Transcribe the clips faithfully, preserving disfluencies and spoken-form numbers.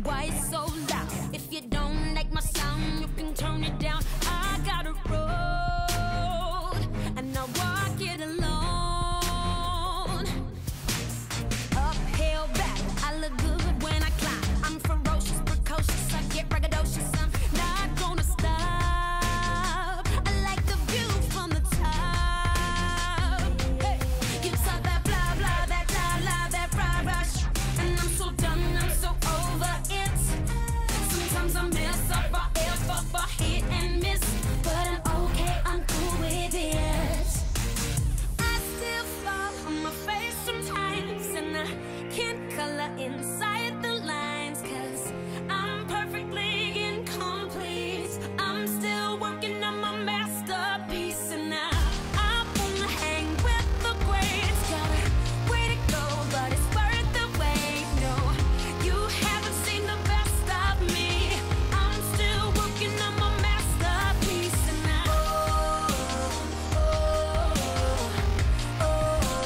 why it's so loud. If you don't like my sound, you can turn it down. I got a road, and I walk it alone. Uphill battle, I look good when I climb. I'm ferocious, precocious, I get braggadocious. I'm not gonna stop. I like the view from the top. Hey, you talk that blah blah, that blah blah, that rah rah, and I'm so done, I'm so over it. Sometimes I mess up, I F up, I hit and miss, but I'm okay, I'm cool with it. I still fall on my face sometimes, and I can't color inside the lines, cause I'm perfectly incomplete. I'm still working on my masterpiece, and I, I wanna hang with the greats. Got a way to go, but it's worth the wait. No, you haven't seen the best of me. I'm still working on my masterpiece, and I, oh, oh, oh, I,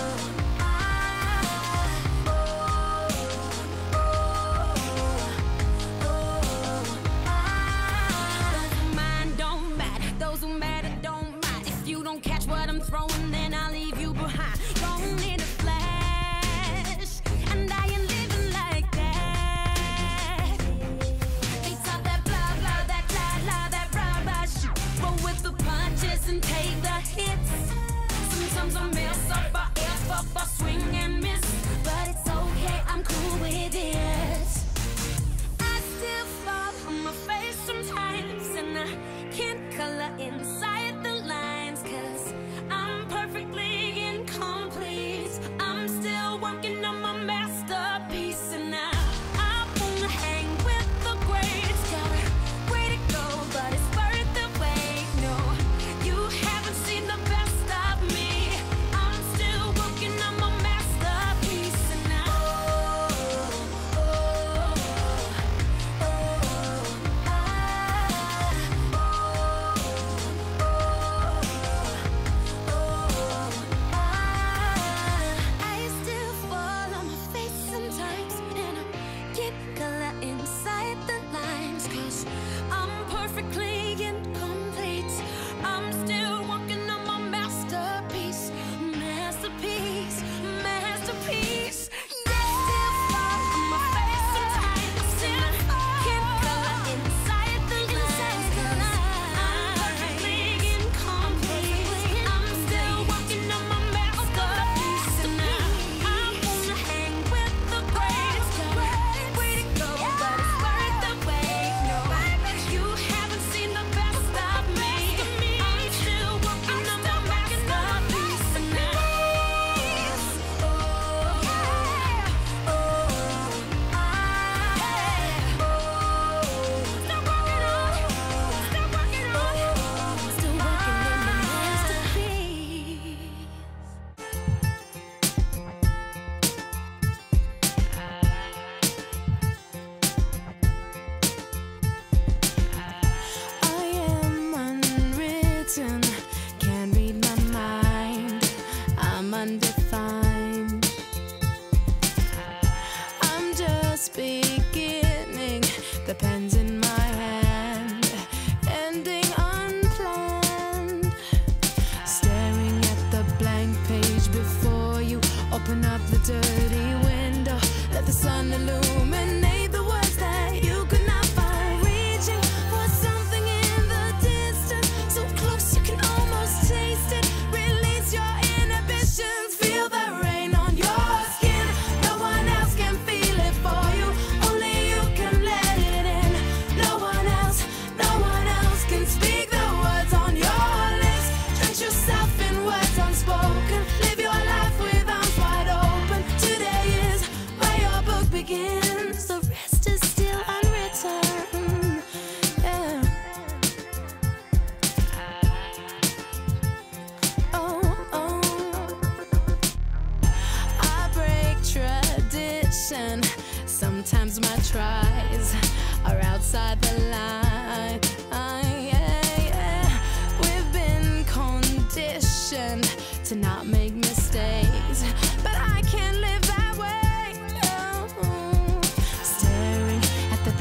those who mind don't matter, those who matter don't mind. If you don't catch what I'm throwing, then I'll leave you behind. Don't need a flash, and I ain't living like that. They talk that blah blah, that blah blah, that rah rah shit. Roll with the punches and take the hits. Sometimes I mess up, I F up, I swing and miss, but it's okay, I'm cool with it. I still fall on my face sometimes, and I can't color inside the lines, cause I'm perfectly incomplete. I'm still working on my masterpiece, and I, I wanna hang with the greats. Got a way to go, but it's worth the wait. No, you haven't seen the best of me. I'm still working on my masterpiece, and I, oh, oh, oh, I, I still fall on my face sometimes, and I get color inside the lines, cause I'm perfectly incomplete. I'm still working on my masterpiece, masterpiece, masterpiece. I still fall on my face sometimes, and I get color inside the lines, cause I'm perfectly incomplete. I'm still working on my masterpiece, and I, I wanna hang with the greats. Got a way to go, but it's worth the wait. No, you haven't seen the best of me. I'm still working on my masterpiece, and I, oh, oh, I, oh, still working on, still working on, still working on my masterpiece. I am unwritten, can't read my mind. I'm undefined. I'm just beginning, the pen's in my hand, ending unplanned. Staring at the blank page before you, open up the dirty window, let the sun illuminate the words that you could not find. Reaching for something in the distance, so close you can almost taste it. Release your inhibitions, feel the rain on your skin. No one else can feel it for you, only you can let it in. No one else, no one else can speak the words on your lips. Drench yourself in words unspoken, live your life with arms wide open. Today is where your book begins, the rest is still unwritten. Yeah. Oh, oh. I break tradition. Sometimes my tries are outside the line. Yeah, yeah. We've been conditioned to not make mistakes, but I can't live that way. No. Staring at the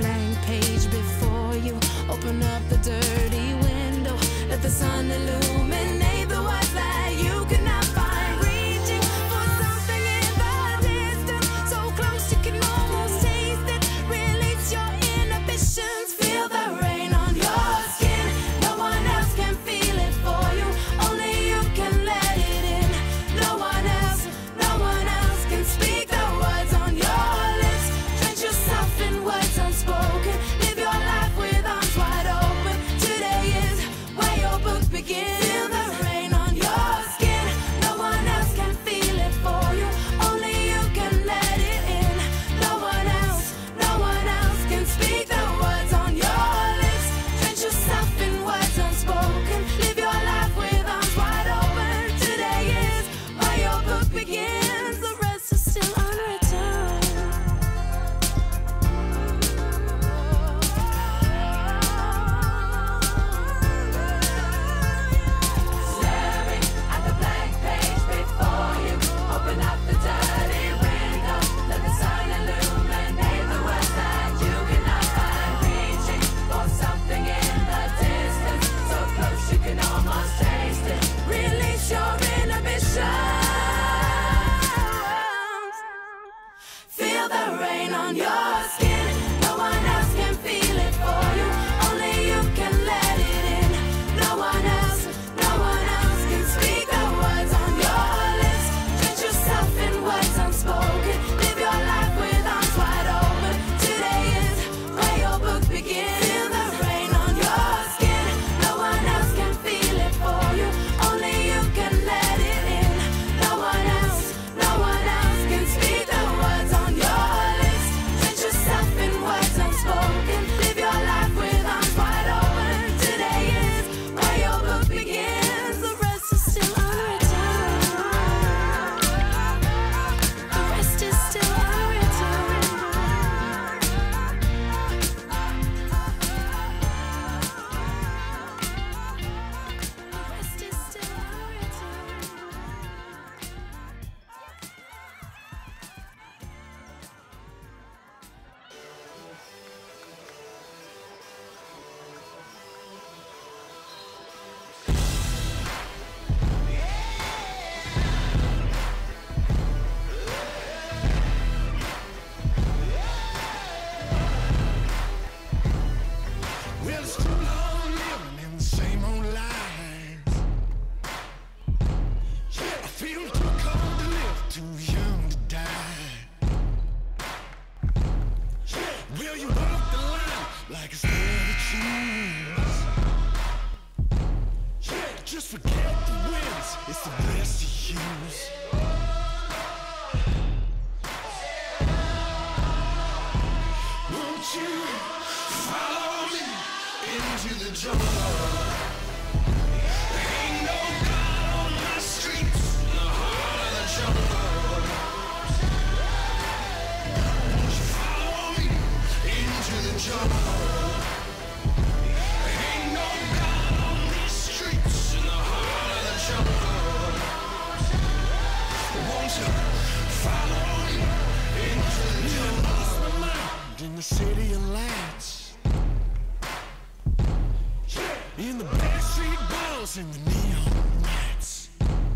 the sun illuminate the words that you could not find. Reaching for something in the distance, so close you can almost taste it. Release your inhibitions, feel the rain on your skin. No one else can feel it for you, only you can let it in. No one else, no one else can speak the words on your lips. Drench yourself in words unspoken, live your life with arms wide open. Today is where your book begins. Feel the rain on your skin, no one else can feel it for you, only you can let it in. No one else, no one else can speak the words on your lips. Drench yourself in words unspoken, live your life with arms wide open. Today is where your book begins, the rest is still unwritten. Staring at the blank page before you, open up the dirty window, let the sun illuminate the words that you cannot find. Reaching for something in the distance, so close you can almost taste it. Release your inhibitions, feel the rain on your skin. No one else can feel it for you, only you can let it in. No one else, no one else can speak the words on your lips. Drench yourself in words unspoken, live your life with arms wide open. Today is where your book begins. Feel the rain on your skin, no one else can feel it for you, only you can let it in. No one else, no one else can speak the words on your lips. Drench yourself in words unspoken, live your life with arms wide open. Today is where your book begins, the rest is still unwritten. The rest is still unwritten. The rest is still unwritten. Well, it's too long living in the same old lies. Yeah, I feel too cold to live, too young to die. Yeah, will you walk the line like it's there to choose? Yeah, just forget the wins, it's the rest you use. Won't you follow me into the jungle? There ain't no God on my streets, in the heart of the jungle. Won't you follow me into the jungle? There ain't no God on these streets, in the heart of the jungle. Won't you follow me into the jungle? Lost my mind in the city of lights. In the backstreet balls and the neon lights.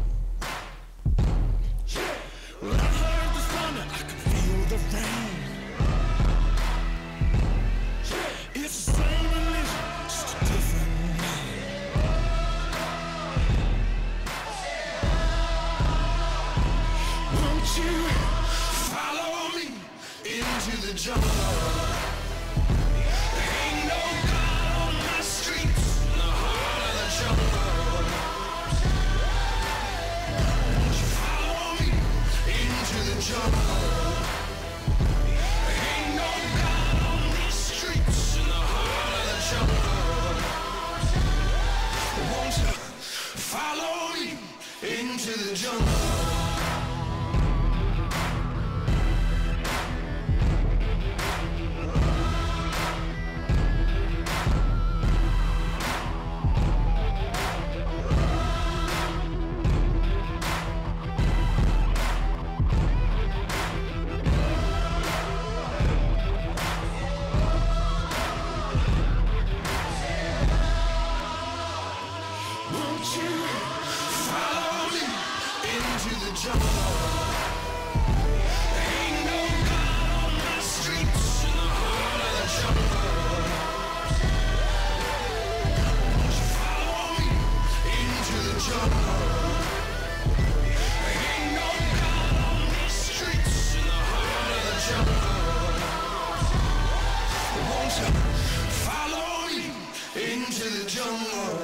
Well, I heard the thunder, I can feel the rain. It's the same religion, just a different name. Won't you follow me into the jungle? There ain't no God on my streets, in the heart of the jungle. Won't you follow me into the jungle? There ain't no God on these streets, in the heart of the jungle. Won't you follow me into the jungle? the jungle. Ain't no God on my streets in the heart of the jungle. Won't you follow me into the jungle? Ain't no God on my streets in the heart of the jungle. Won't you follow me into the jungle?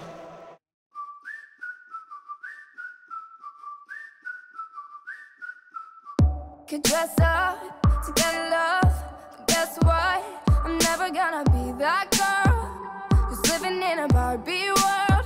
Could dress up to get love, but guess what? I'm never gonna be that girl who's living in a Barbie world.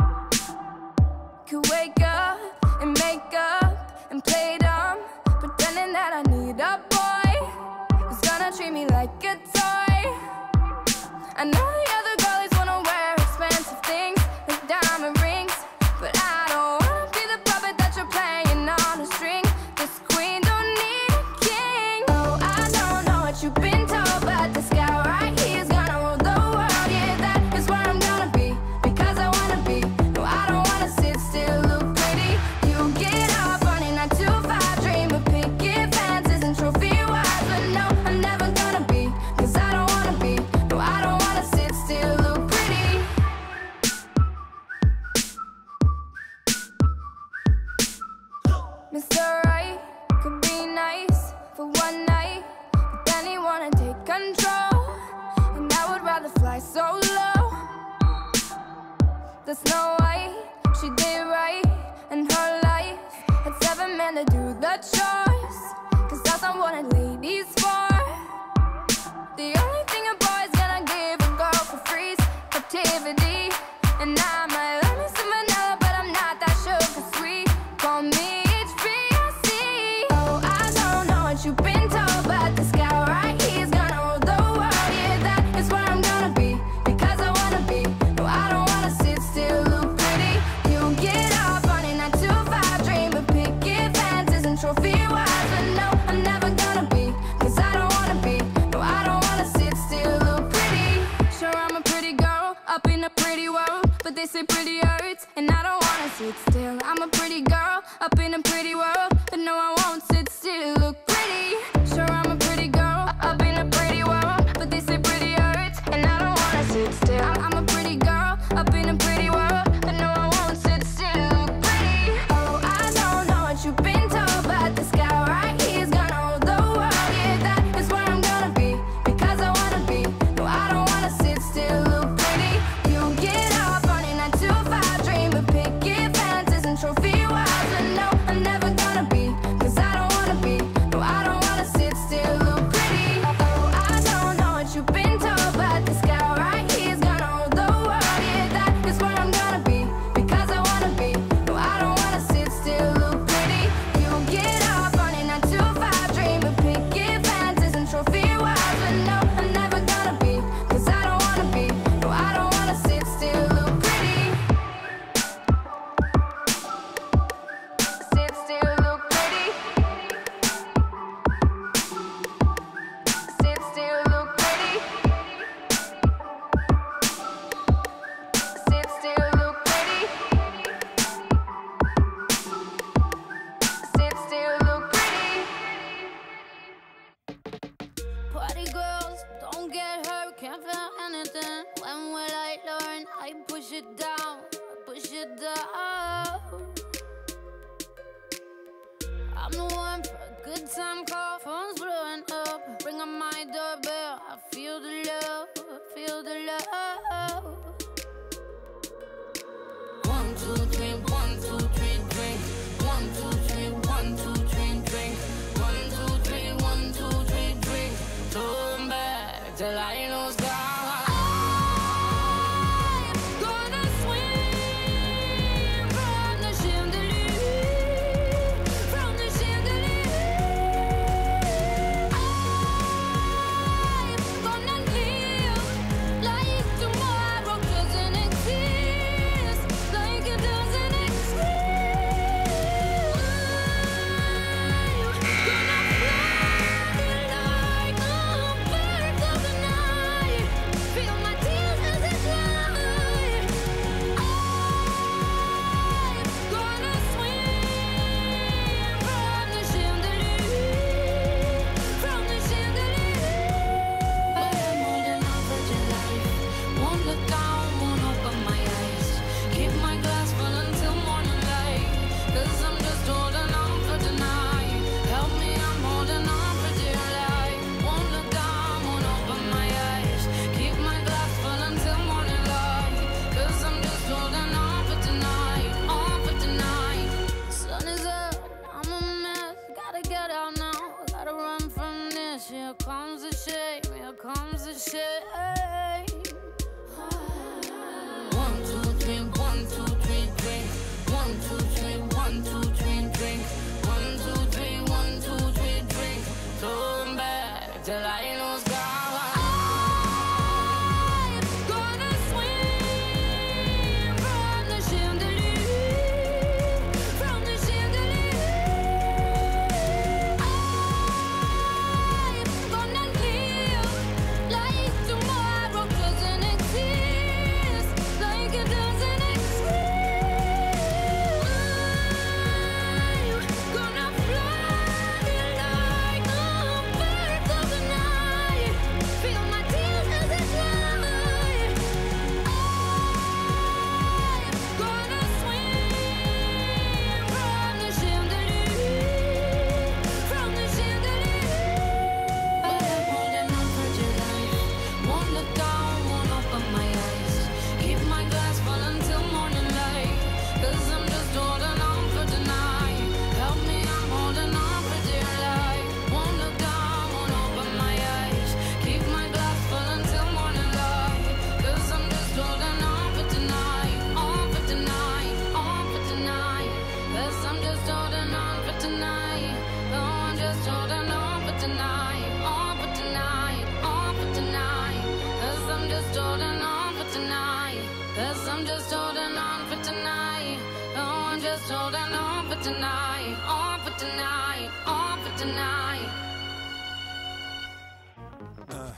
Could wake up and make up and play dumb, pretending that I need a boy who's gonna treat me like a toy. I know the other girlies wanna wear expensive things like diamond rings, but I don't wanna be the puppet that you're playing on a string. This queen don't need a king. Oh, I don't know what you've been told, but this guy right here is gonna rule the world. Yeah, that is where I'm gonna be, because I wanna be. No, I don't wanna sit still, look pretty. You get up on a nine to five, dream of picket fences and trophy wives. But no, I'm never gonna be, cause I don't wanna be. No, I don't wanna sit still, look pretty. Mister Right could be nice for one night, but then he wanna take control, and I would rather fly solo. The Snow White, she did right in her life, had seven men to do the choice, cause that's not what a lady's for. The only thing a boy's gonna give a girl for free is captivity, and I might love me some vanilla, but I'm not that sugar sweet. Call me H B C. Oh, I don't know what you've been told, but this guy right here is gonna rule the world. Yeah, that is where I'm gonna be, because I wanna be. No, I don't wanna sit still, look pretty. You get up on a nine to five, dream of picket fences and trophy wives. But no, I'm never gonna be, cause I don't wanna be. No, I don't wanna sit still, look pretty. Sure, I'm a pretty girl up in a pretty world, but they say pretty hurts, and I don't wanna sit still. I'm a pretty girl up in a pretty world, but no, I won't sit still, look pretty. Sure, I'm a pretty girl up in a pretty world, but they say pretty hurts, and I don't wanna sit still. I'm a pretty girl up in a pretty world, but no, I won't sit still, look pretty. Oh, I don't know what you've been told, but this guy right here is gonna rule the world. Yeah, that is where I'm gonna be, because I wanna be. No, I don't wanna sit still, look pretty. You get up on a nine to five, dream of picket fences and trophy wives. But no, I'm never gonna be, cause I don't wanna be. No, I don't wanna sit still, look pretty. Oh, I don't know what you've been told, but this guy right here is gonna rule the world. Yeah, that is where I'm gonna be, because I wanna be. No, I don't wanna sit still, look pretty. You get up on a nine to five, dream of picket fences and trophy wives. But no, I'm never gonna be, cause I don't wanna be. No, I don't wanna sit still, look pretty. Sit still, look pretty. Sit still, look pretty. Sit still, look pretty. Sit still, look pretty. Party girls, don't get hurt, can't feel anything. When will I learn? I push it down, push it down. I'm the one for a good time call, phone's blowing up. Bring on my doorbell, I feel the love, I feel the love. One, two, three, one, two, three, drink. One, two, three, one, two, three, drink. One, two, three, one, two, three, drink. Turn back till I lose God. I'm gonna swim from the chandelier, from the chandelier. one, two, three, one, two, three, drink. One, two, three, one, two, three, drink. Turn back till I lose God. Tonight, on for tonight, on for tonight. Uh.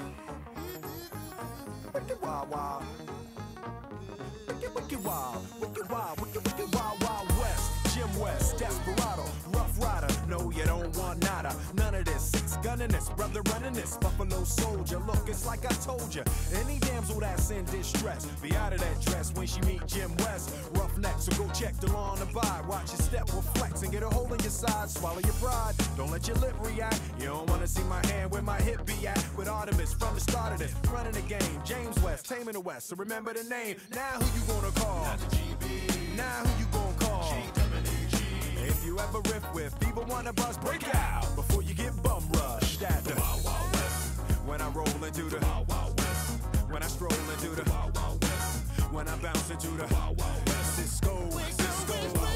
Wicked wild, wild. Wicked, wicked wild, wicked wild, wicked, wicked wild, wild west. Jim West, Desperado, Rough Rider. No, you don't want nada. None of this. Six gunning this, brother running this. Buffalo Soldier. Look, it's like I told you. Any damsel that's in distress, be out of that dress when she meet Jim West. Roughneck, so go check the law on the by. Watch your step reflex and get a hole in your side. Swallow your pride. Don't let your lip react. You don't wanna see my hand where my hip be at. With Artemis from the start of this, running the game. James West, taming the West. So remember the name. Now who you gonna call? Not the G B. Now who you gonna call? G W G. If you ever riff with people wanna bust, break out before you get bum rushed at the Wild Wild West. When I roll into the Wild Wild West. When I stroll into the Wild Wild West. When I bounce into the Wild Wild West. Cisco, Cisco.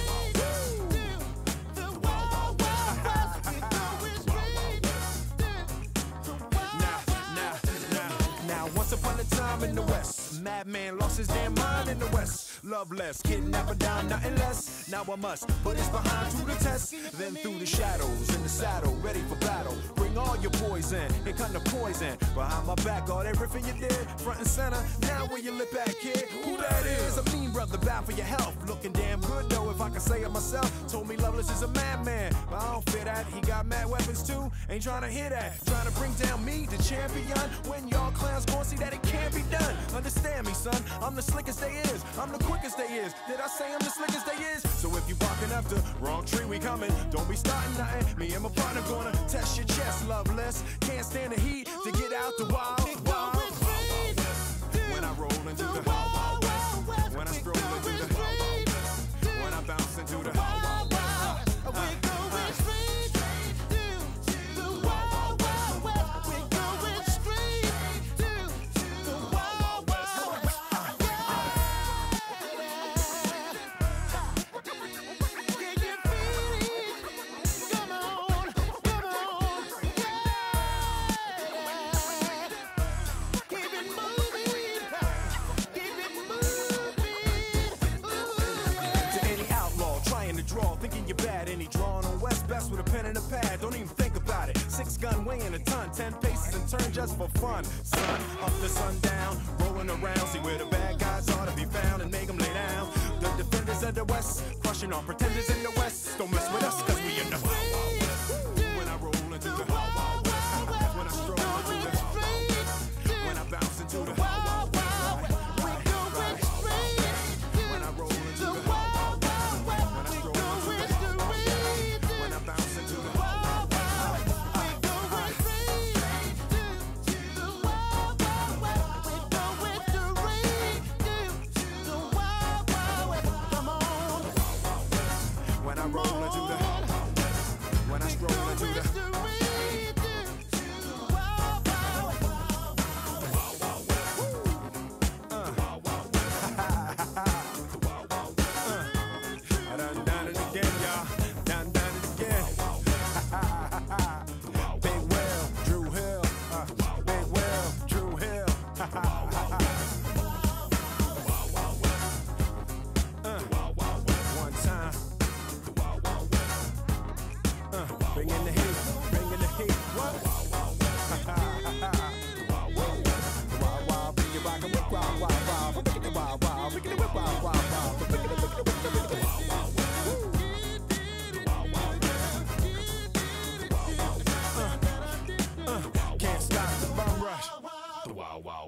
Once upon a time in the West, madman lost his damn mind in the West. Loveless, kidnapper down, nothing less. Now I must put his behind to the test. Then through the shadows, in the saddle, ready for battle. Bring all your poison, here come the poison. Behind my back, all that riffing you did, front and center. Now where your lip at, kid? Who that is? A mean brother, bad for your health. Looking damn good though, if I can say it myself. Told me Loveless is a madman, but I don't fear that. He got mad weapons too, ain't trying to hear that. Trying to bring down me, the champion. When y'all clowns gon' see that it can't be done. Understand me, son, I'm the slickest they is. I'm the quickest they is. Did I say I'm the slickest they is? So if you barking up the wrong tree, we coming. Don't be starting nothing. Me and my partner gonna test your chest, Loveless. Can't stand the heat to get out the wild, wild, wild, wild west. When I roll into the wild, wild west. When I stroll into the wild, wild west. When I bounce into the wild, wild west. Uh, uh, uh, straight to the wild, wild west. We're going straight to the wild, wild west. Can you feel it? Come on, come on, yeah. Keep it moving, keep it moving. Ooh. To any outlaw trying to draw, thinking you're bad, any drawing on West best with a pen and a pad. Don't even think about it. Six gun weighing a ton, ten paces and turn just for fun. Sun up to sundown, rolling around, see where the bad guys are to be found and make them lay down. The defenders of the West, crushing all pretenders in the West. Don't mess with us, cause we in the Wild Wild West. When I roll into the Wild Wild West. When I stroll into the Wild Wild West. When I bounce into the Wild Wild West. When I roll into the Wild Wild West. When I stroll into the Wild Wild West. When I bounce into the Wild Wild West. When I roll into the Wild Wild West. When I stroll into the Wild Wild West. Uh. The Wild Wild West. The Wild Wild West. Uh.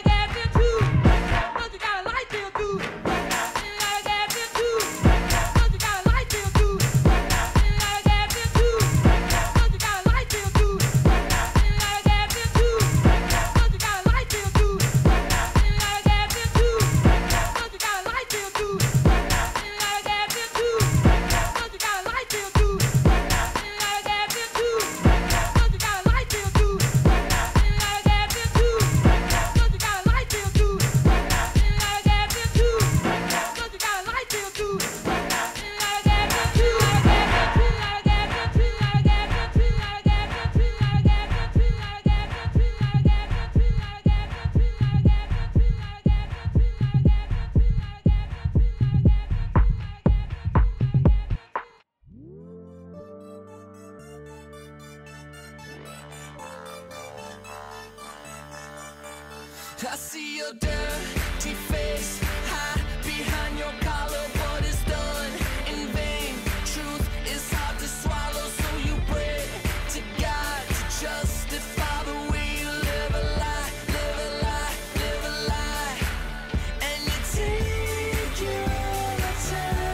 I see your dirty face hide behind your collar. What is done in vain? Truth is hard to swallow, so you pray to God to justify the way you live a lie, live a lie, live a lie. And you take your time.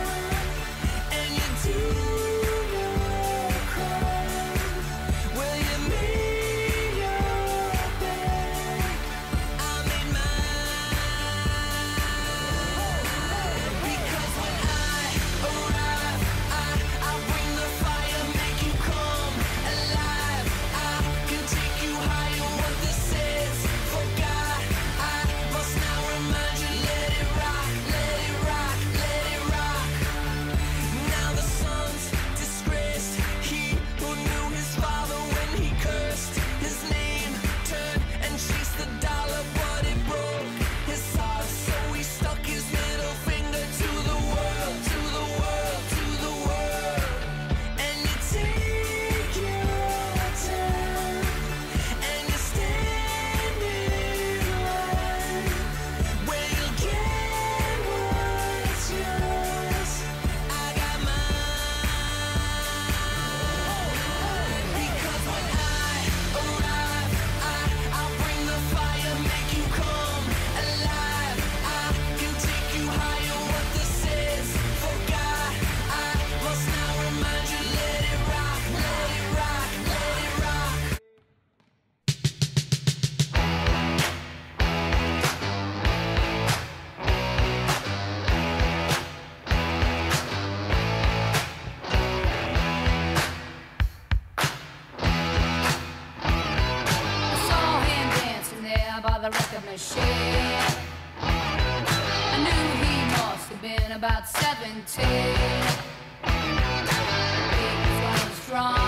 the record machine. I knew he must have been about seventeen. He was going strong.